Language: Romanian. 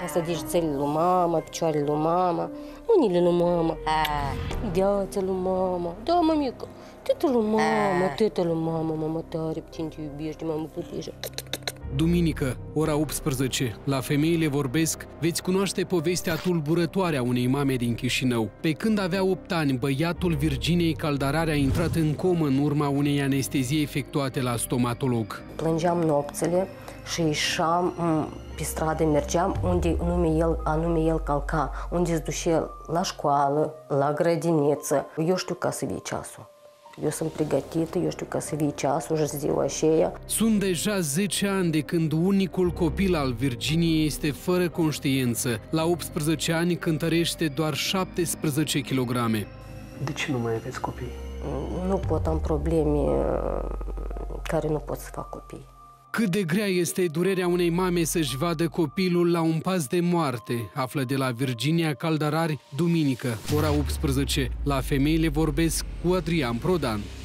Asta deci țările lui mama, picioarele lui mama, mâinile lui mama, viața lui mama. Da, mămică, tătă lui mama, tătă lui mama, mama tare, pe tine te iubește, mama pupișă. Duminică, ora 18, la Femeile vorbesc, veți cunoaște povestea tulburătoare a unei mame din Chișinău. Pe când avea 8 ani, băiatul Virginiei Caldarari a intrat în comă în urma unei anestezii efectuate la stomatolog. Plângeam nopțile și ieșeam pe stradă, mergeam unde anume el calca, unde se duce la școală, la grădiniță. Eu știu ca să vii ceasul. Eu sunt pregătită, eu știu că să vii ceasul și ziua aceea. Sunt deja 10 ani de când unicul copil al Virginiei este fără conștiință. La 18 ani cântărește doar 17 kg. De ce nu mai aveți copii? Nu pot, am probleme care nu pot să fac copii. Cât de grea este durerea unei mame să-și vadă copilul la un pas de moarte, află de la Virginia Caldarari, duminică, ora 18. La Femeile vorbesc cu Adrian Prodan.